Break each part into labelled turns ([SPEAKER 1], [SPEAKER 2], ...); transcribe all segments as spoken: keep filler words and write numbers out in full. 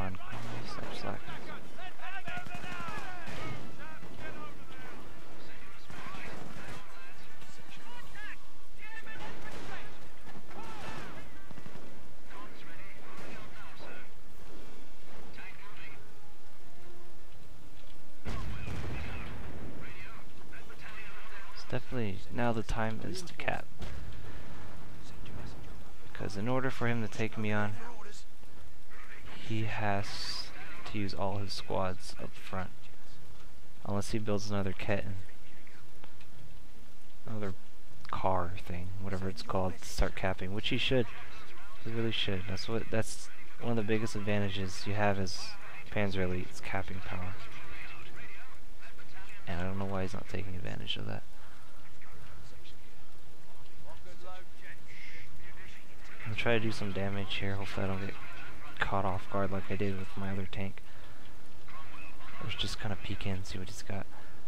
[SPEAKER 1] on, stop slacking. Definitely, now the time is to cap. Because in order for him to take me on, he has to use all his squads up front. Unless he builds another Ketten. Another car thing, whatever it's called, to start capping, which he should. He really should. That's what that's one of the biggest advantages you have as Panzer Elite, is capping power. And I don't know why he's not taking advantage of that. I'm gonna try to do some damage here. Hopefully I don't get caught off guard like I did with my other tank. Let's just kind of peek in, see what he's got.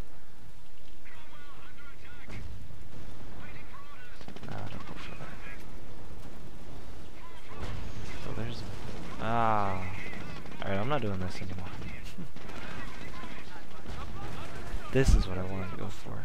[SPEAKER 1] Nah, don't go for that. So there's... Ah. Alright, I'm not doing this anymore. This is what I wanted to go for.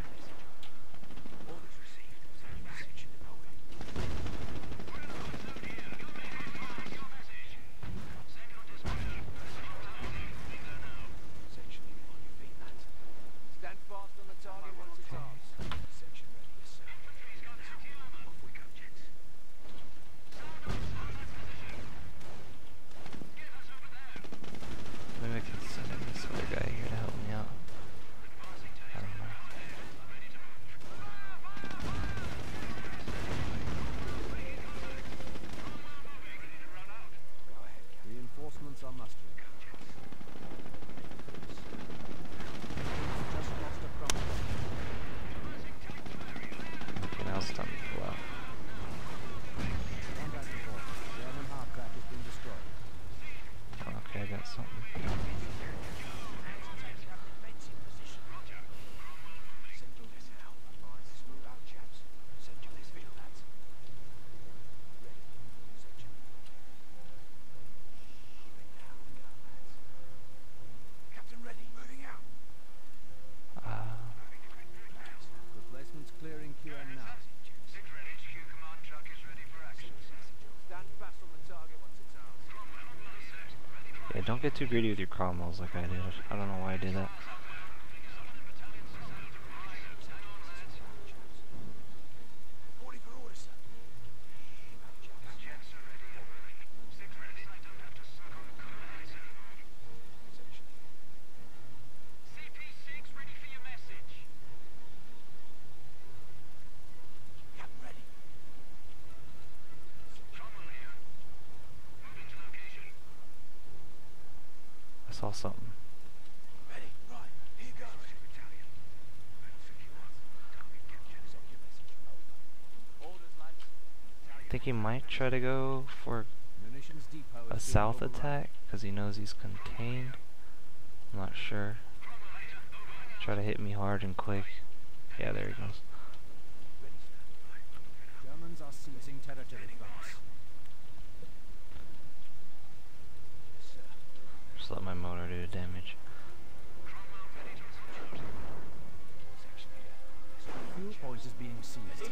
[SPEAKER 1] Yeah, don't get too greedy with your Cromwells like I did. I don't know why I did that. I saw something.
[SPEAKER 2] Ready? Right, here goes.
[SPEAKER 1] I think he might try to go for a south attack because he knows he's contained. I'm not sure. Try to hit me hard and quick. Yeah, there he goes.
[SPEAKER 2] Germans are seizing territory from us.
[SPEAKER 1] Just let my motor do the damage.
[SPEAKER 2] Fuel point is being seized.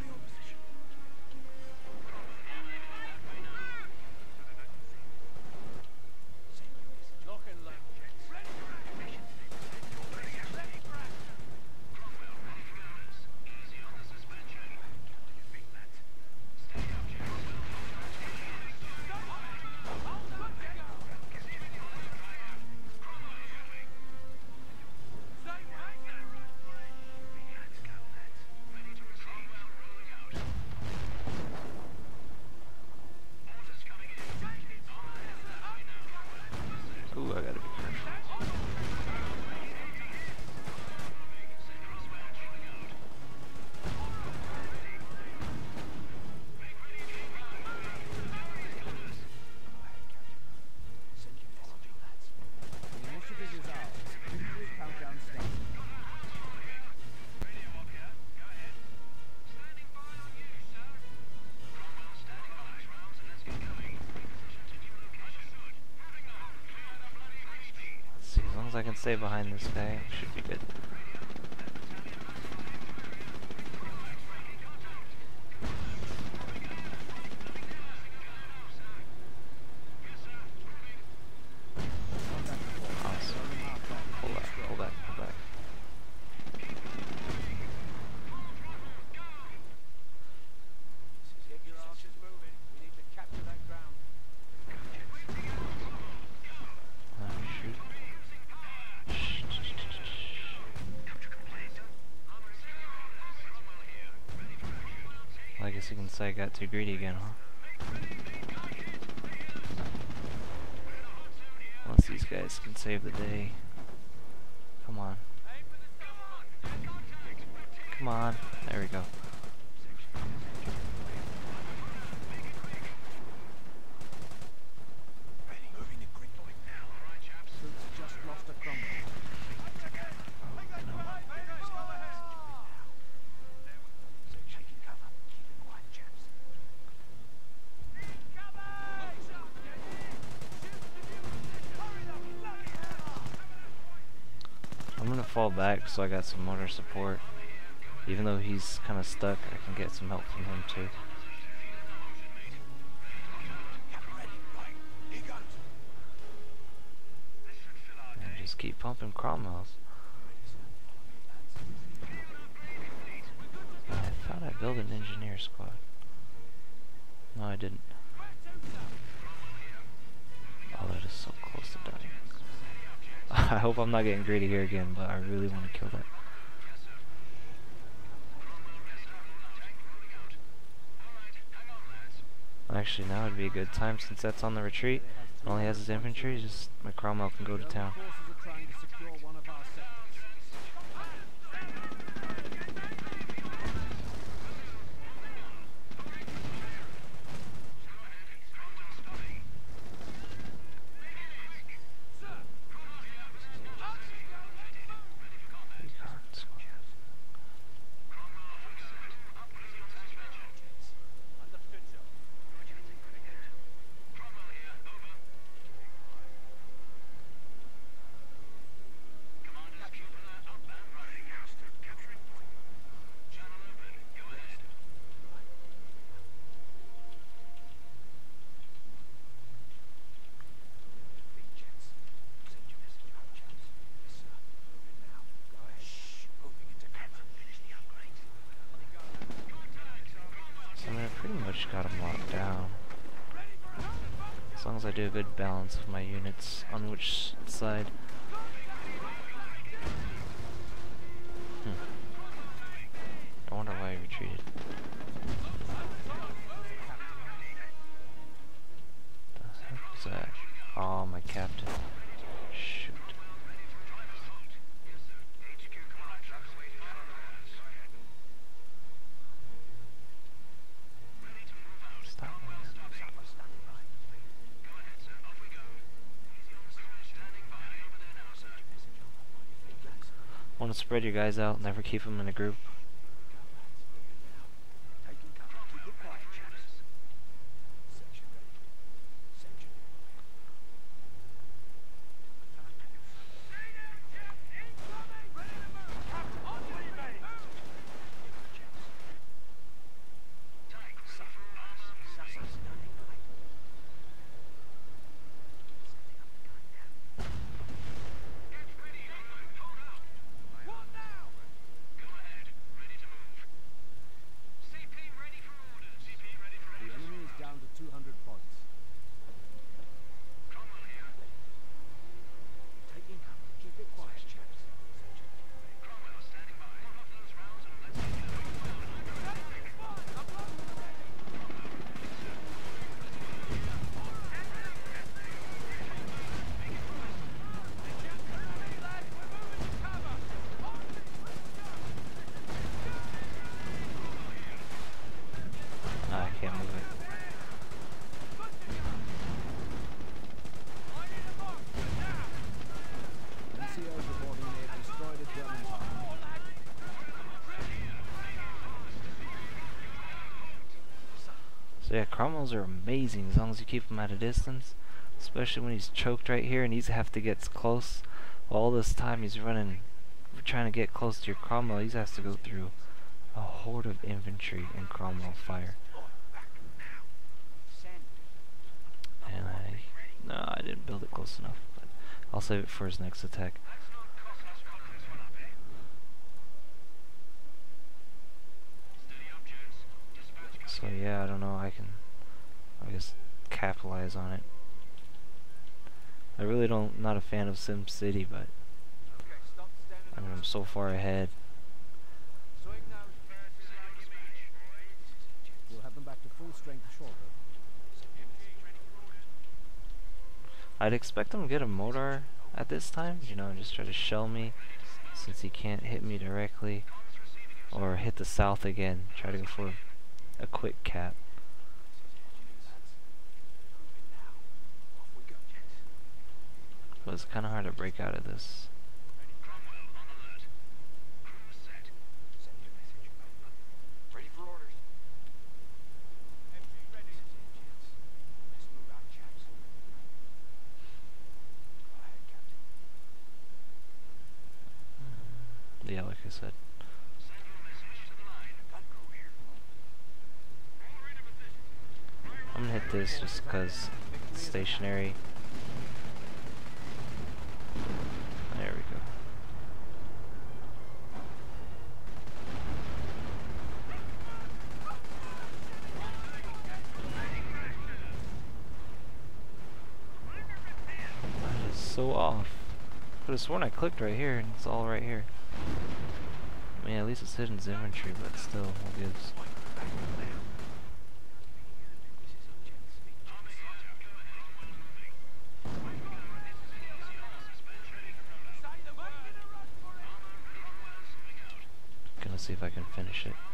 [SPEAKER 1] as I can stay behind this guy, should be good. Awesome. Pull back, pull back, pull back.
[SPEAKER 2] Get your archers moving. We need to capture that ground.
[SPEAKER 1] Uh, shoot. Well, I guess you can say I got too greedy again, huh? Unless these guys can save the day. Come on. Come on. There we go.
[SPEAKER 2] Troops just lost a crumble.
[SPEAKER 1] I'm gonna fall back so I got some motor support. Even though he's kind of stuck, I can get some help from him too. And just keep pumping Cromwells. I thought I built an engineer squad. No, I didn't. Oh, that is so close to dying. I hope I'm not getting greedy here again, but I really want to kill that. Actually, now would be a good time since that's on the retreat. It only has his infantry, just my Cromwell can go to town.
[SPEAKER 2] Forces are trying to secure one of our sectors.
[SPEAKER 1] Got him locked down. As long as I do a good balance of my units on which side. Hmm. I wonder why he retreated. The heck was that? Oh, my captain. Shoot. Want to spread your guys out, never keep them in a group. So yeah, Cromwells are amazing as long as you keep him at a distance, especially when he's choked right here and he's have to get close. All this time he's running, trying to get close to your Cromwell. He has to go through a horde of infantry and Cromwell fire. And I, no, I didn't build it close enough. But I'll save it for his next attack. So yeah, I don't know. I can, I guess, capitalize on it. I really don't, not a fan of SimCity, but I mean, I'm so far ahead.
[SPEAKER 2] We'll have them back to full strength shortly.
[SPEAKER 1] I'd expect him to get a Modar at this time, you know, and just try to shell me since he can't hit me directly, or hit the south again, try to go for a quick cap. But it's kind of hard to break out of this. Yeah, like I said. I'm gonna hit this just because it's stationary. There we go. That is so off. I could have sworn I clicked right here and it's all right here. I mean, at least it's hidden as infantry, but still, what gives? Gonna see if I can finish it.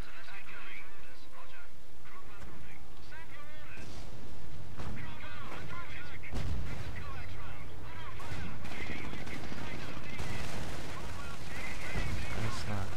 [SPEAKER 1] It's not.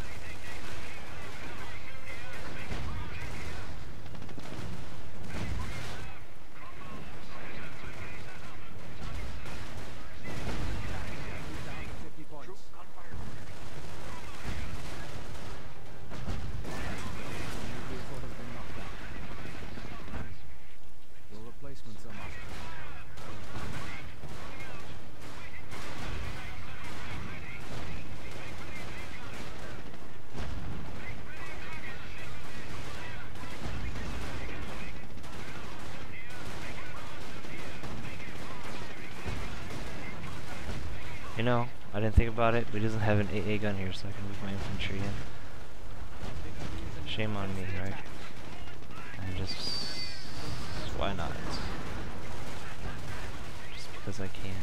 [SPEAKER 1] You know, I didn't think about it, but he doesn't have an A A gun here, so I can move my infantry in. Shame on me, right? And just... why not? Just because I can.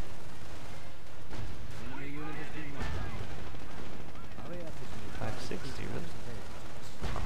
[SPEAKER 1] five sixty, really? Huh.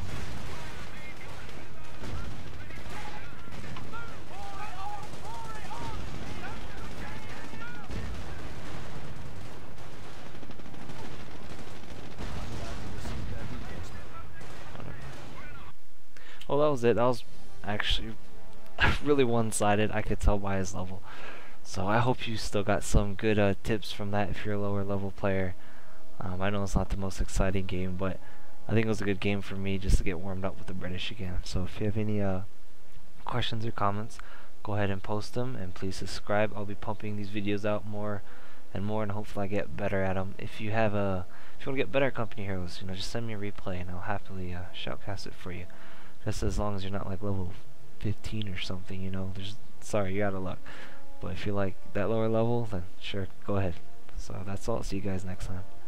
[SPEAKER 1] Well, that was it. That was actually really one-sided. I could tell by his level. So I hope you still got some good uh, tips from that if you're a lower level player. Um, I know it's not the most exciting game, but I think it was a good game for me just to get warmed up with the British again. So if you have any uh, questions or comments, go ahead and post them, and please subscribe. I'll be pumping these videos out more and more, and hopefully I get better at them. If you have a, if you want to get better at Company Heroes, you know, just send me a replay, and I'll happily uh, shoutcast it for you. Just as long as you're not like level fifteen or something, you know. There's sorry, you're out of luck. But if you're like that lower level, then sure, go ahead. So that's all. See you guys next time.